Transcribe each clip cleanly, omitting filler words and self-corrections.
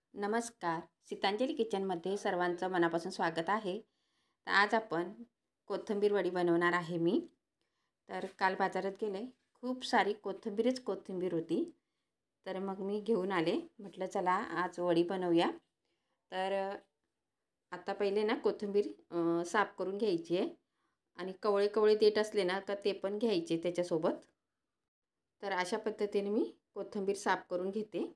नमस्कार. सीतांजली किचनमध्ये सर्वांचं मनापासून स्वागत आहे. तर आज आपण कोथिंबीर वडी बनवणार आहे मी. तर काल बाजारात गेले, खूप सारी कोथिंबीर होती. तर मग मी घेऊन आले. म्हटलं चला आज वडी बनवूया. तर आता पहिले ना कोथिंबीर साफ करून घ्यायची आहे आणि कवळे देठ असले ना का ते पण घ्यायचे त्याच्यासोबत. तर अशा पद्धतीने मी कोथिंबीर साफ करून घेते.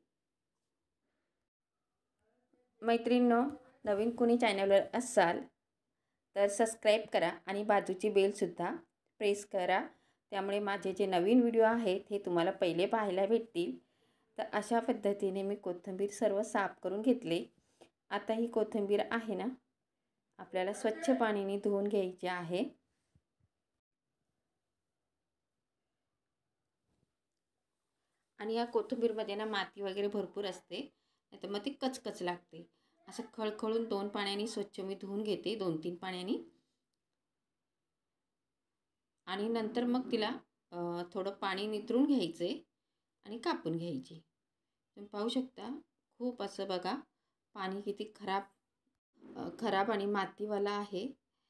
मैत्रिणींनो, नवीन कोणी चॅनलवर असाल तर सबस्क्राईब करा आणि बाजूची बेलसुद्धा प्रेस करा. त्यामुळे माझे जे नवीन व्हिडिओ आहेत हे तुम्हाला पहिले पाहायला भेटतील. तर अशा पद्धतीने मी कोथिंबीर सर्व साफ करून घेतले. आता ही कोथिंबीर आहे ना, आपल्याला स्वच्छ पाण्याने धुवून घ्यायची आहे. आणि या कोथिंबीरमध्ये ना माती वगैरे भरपूर असते, नाही तर मग ती कचकच लागते. असं खळखळून 2 पाण्याने स्वच्छ मी धुवून घेते, 2-3 पाण्याने. आणि नंतर मग तिला थोडं पाणी नितरून घ्यायचे आणि कापून घ्यायची. तुम्ही पाहू शकता खूप असं बघा पाणी किती खराब आणि मातीवाला आहे.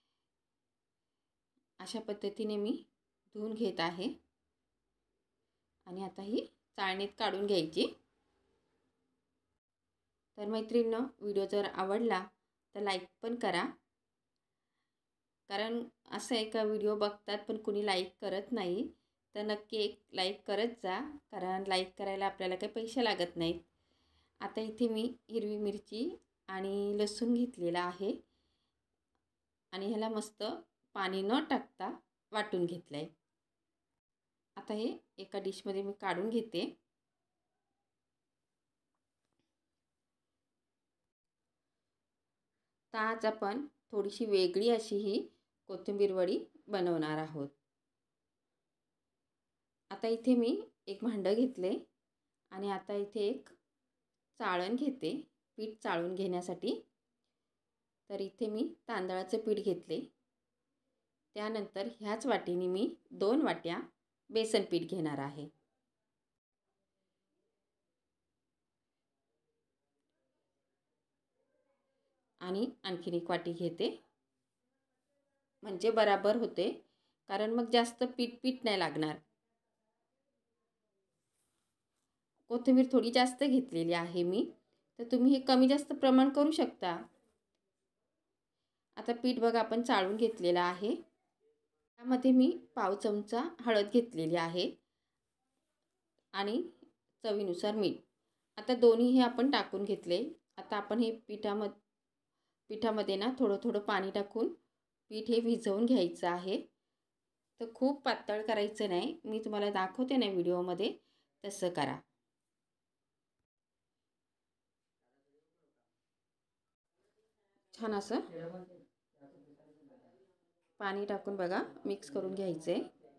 अशा पद्धतीने मी धुवून घेत आहे आणि आता ही चाळणीत काढून घ्यायची. तर मैत्रिणींनो, व्हिडिओ जर आवडला तर लाईक पण करा. कारण असं आहे का व्हिडिओ बघतात पण कुणी लाईक करत नाही. तर नक्की एक लाईक करत जा, कारण लाईक करायला आपल्याला काही पैसे लागत नाहीत. आता इथे मी हिरवी मिरची आणि लसूण घेतलेला आहे आणि ह्याला मस्त पाणी न टाकता वाटून घेतलं आहे. आता हे एका डिशमध्ये मी काढून घेते. तर आज आपण थोडीशी वेगळी अशी ही कोथिंबीर वडी बनवणार आहोत. आता इथे मी एक भांडं घेतले आणि आता इथे एक चाळण घेते पीठ चाळून घेण्यासाठी. तर इथे मी तांदळाचे पीठ घेतले. त्यानंतर ह्याच वाटीने मी 2 वाट्या बेसन पीठ घेणार आहे. आणि आणखीन एक वाटी घेते, म्हणजे बराबर होते, कारण मग जास्त पीठ नाही लागणार. कोथिंबीर थोडी जास्त घेतलेली आहे मी, तर तुम्ही हे कमी जास्त प्रमाण करू शकता. आता पीठ बघा आपण चाळून घेतलेलं आहे. त्यामध्ये मी पाव चमचा हळद घेतलेली आहे आणि चवीनुसार मीठ. आता दोन्ही हे आपण टाकून घेतले. आता आपण हे पिठामध्ये ना थोडं पाणी टाकून पीठ हे भिजवून घ्यायचं आहे. तर खूप पातळ करायचं नाही, मी तुम्हाला दाखवते ना व्हिडिओमध्ये तसं करा. छान असं पाणी टाकून बघा मिक्स करून घ्यायचे.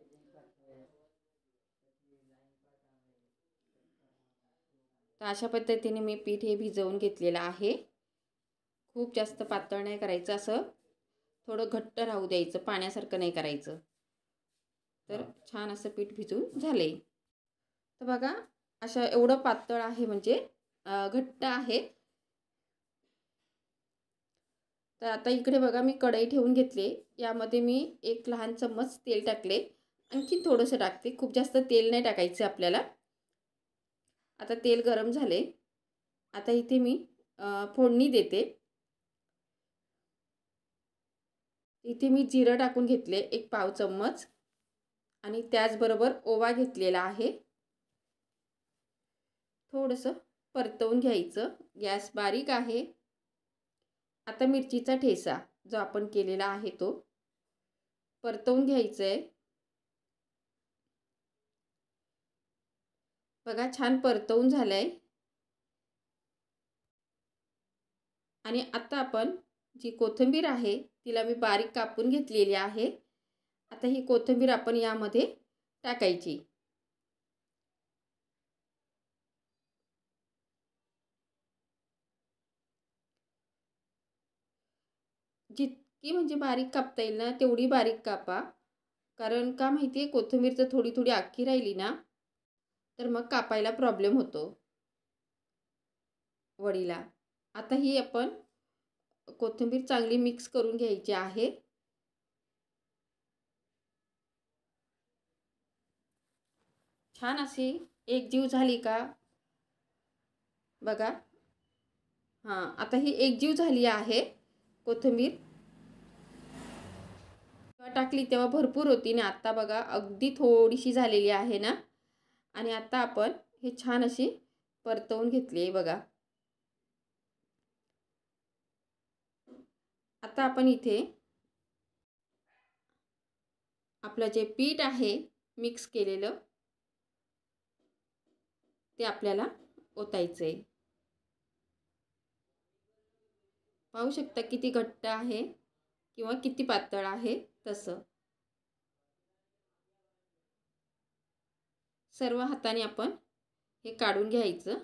तर अशा पद्धतीने मी पीठ हे भिजवून घेतलेलं आहे. खूप जास्त पातळ नाही करायचं, असं थोडं घट्ट राहू द्यायचं, पाण्यासारखं नाही करायचं. तर छान असं पीठ भिजून झाले. तर बघा असं एवढं पातळ आहे, म्हणजे घट्ट आहे. तर आता इकडे बघा मी कढई ठेवून घेतली. यामध्ये मी 1 लहान चम्मच तेल टाकले. आणखी थोडंसं टाकते, खूप जास्त तेल नाही टाकायचं आपल्याला. आता तेल गरम झाले. आता इथे मी फोडणी देते. इथे मी जिरं टाकून घेतले 1 पाव चम्मच आणि त्याचबरोबर ओवा घेतलेला आहे. थोडंसं परतवून घ्यायचं. गॅस बारीक आहे. आता मिरचीचा ठेचा जो आपण केलेला आहे तो परतवून घ्यायचा आहे. बघा छान परतवून झालंय. आणि आता आपण जी कोथिंबीर आहे तिला मी बारीक कापून घेतलेली आहे. आता ही कोथिंबीर आपण यामध्ये टाकायची. जितकी म्हणजे बारीक कापता येईल ना तेवढी बारीक कापा. कारण का माहिती आहे, कोथिंबीर जर थोडी अख्खी राहिली ना तर मग कापायला प्रॉब्लेम होतो वडीला. आता ही आपण कोथिंबीर चांगली मिक्स करून घ्यायची आहे. छान अशी एकजीव झाली का बघा. हां, आता ही एकजीव झाली आहे कोथिंबीर. जेव्हा टाकली तेव्हा भरपूर होती आणि आता बघा अगदी थोडीशी झालेली आहे ना. आणि आता आपण हे छान अशी परतवून घेतली आहे बघा. आता आपण इथे आपलं जे पीठ आहे मिक्स केलेलं ते आपल्याला ओतायचं आहे. पाहू शकता किती घट्ट आहे किंवा किती पातळ आहे. तसं सर्व हाताने आपण हे काढून घ्यायचं.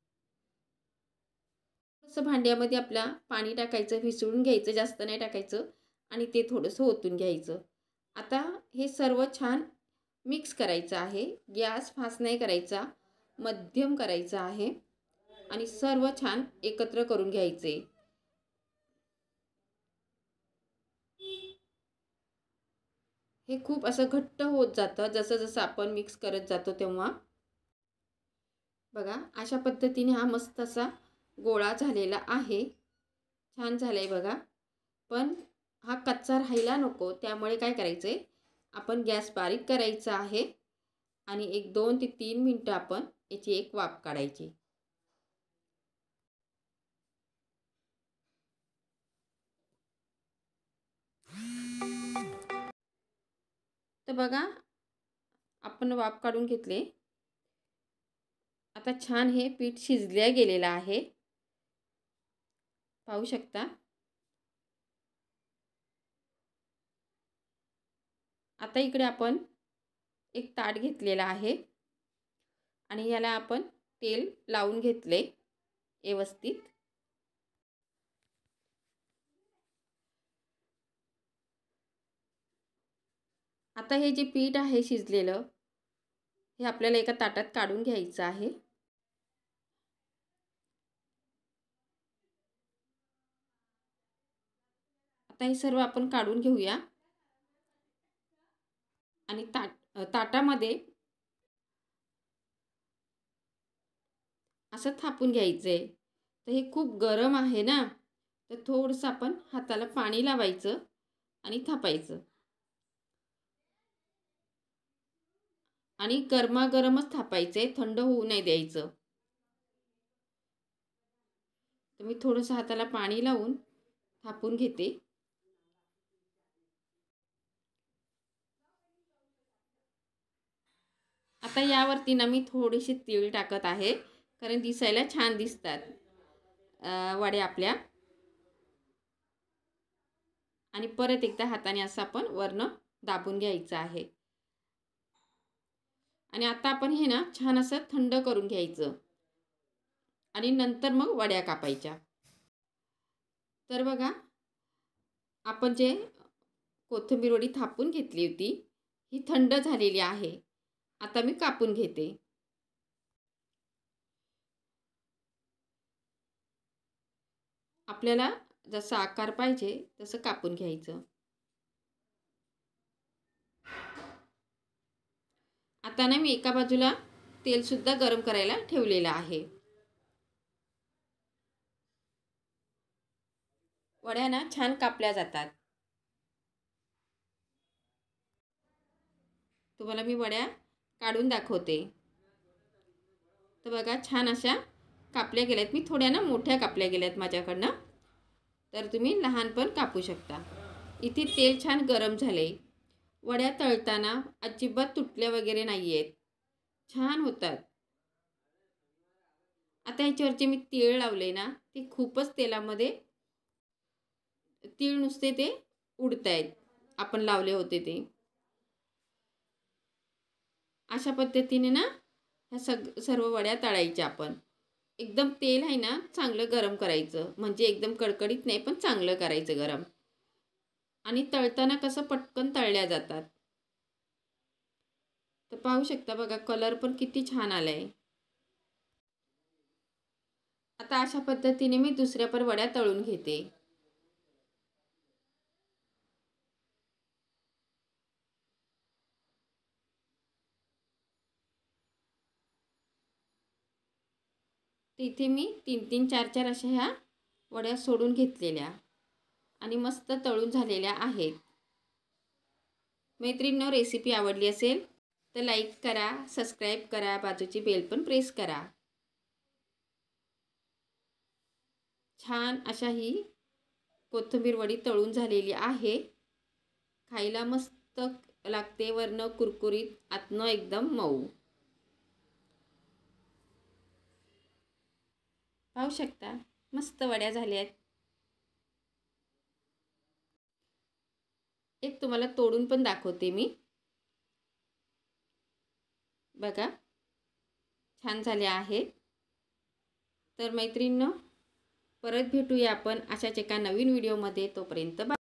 थोडंसं भांड्यामध्ये आपल्या पाणी टाकायचं, मिसळून घ्यायचं, जास्त नाही टाकायचं आणि ते थोडंसं ओतून घ्यायचं. आता हे सर्व छान मिक्स करायचं आहे. गॅस फास्ट नाही करायचा, मध्यम करायचा आहे आणि सर्व छान एकत्र करून घ्यायचे. हे खूप असं घट्ट होत जातं जसं जसं आपण मिक्स करत जातो तेव्हा. बघा अशा पद्धतीने हा मस्त असा गोळा झालेला आहे. छान झाला आहे बघा. पण हा कच्चा राहायला नको, त्यामुळे काय करायचं आहे, आपण गॅस बारीक करायचा आहे आणि एक 2 ते 3 मिनटं आपण याची एक वाफ काढायची. तर बघा आपण वाफ काढून घेतले. आता छान हे पीठ शिजल्या गेलेलं आहे, पाहू शकता. आता इकडे आपण एक ताट घेतलेला आहे आणि याला आपण तेल लावून घेतले व्यवस्थित. आता हे जे पीठ आहे शिजलेलं हे आपल्याला एका ताटात काढून घ्यायचं आहे. आता हे सर्व आपण काढून घेऊया आणि ताटामध्ये असं थापून घ्यायचं आहे. तर हे खूप गरम आहे ना, तर थोडंसं आपण हाताला पाणी लावायचं आणि थापायचं आणि गरमागरमच थापायचं आहे, थंड होऊ नाही द्यायचं. तर मी थोडंसं हाताला पाणी लावून थापून घेते. आता यावरती ना मी थोडीशी तीळ टाकत आहे, कारण दिसायला छान दिसतात वड्या आपल्या. आणि परत एकदा हाताने असं आपण वरनं दाबून घ्यायचं आहे. आणि आता आपण हे ना छान असं थंड करून घ्यायचं आणि नंतर मग वड्या कापायच्या. तर बघा आपण जे कोथिंबीर वडी थापून घेतली होती ही थंड झालेली आहे. आता मी कापून घेते. आपल्याला जसा आकार पाहिजे तसं कापून घ्यायचं. आता ना मी एका बाजूला तेलसुद्धा गरम करायला ठेवलेलं आहे. वड्या ना छान कापल्या जातात. तुम्हाला मी वड्या काढून दाखवते. तर बघा छान अशा कापल्या गेल्यात. मी थोड्या ना मोठ्या कापल्या गेल्यात माझ्याकडनं, तर तुम्ही लहान पण कापू शकता. इथे तेल छान गरम झाले. वड्या तळताना अजिबात तुटल्या वगैरे नाही आहेत, छान होतात. आता ह्याच्यावरचे मी तीळ लावले ना, ते खूपच तेलामध्ये तीळ नुसते ते उडत आहेत, आपण लावले होते ते. अशा पद्धतीने ना ह्या सर्व वड्या तळायच्या आपण. एकदम तेल आहे ना चांगलं गरम करायचं, म्हणजे एकदम कडकडीत नाही पण चांगलं करायचं गरम. आणि तळताना कसं पटकन तळल्या जातात. तर पाहू शकता बघा कलर पण किती छान आलाय. आता अशा पद्धतीने मी दुसऱ्या पण वड्या तळून घेते. इथे मी 3-3 4-4 अशा ह्या वड्या सोडून घेतलेल्या आणि मस्त तळून झालेल्या आहेत. मैत्रिणींनो, रेसिपी आवडली असेल तर लाईक करा, सबस्क्राईब करा, बाजूची बेल पण प्रेस करा. छान अशा ही कोथिंबीर वडी तळून झालेली आहे. खायला मस्त लागते, वरनं कुरकुरीत, आतनं एकदम मऊ. पाहू शकता मस्त वड्या झाल्यात. एक तुम्हाला तोडून पण दाखवते मी. बघा छान झाले आहेत. तर मैत्रिणींनो, परत भेटूया आपण अशाच एका नवीन व्हिडिओमध्ये. तोपर्यंत बाय.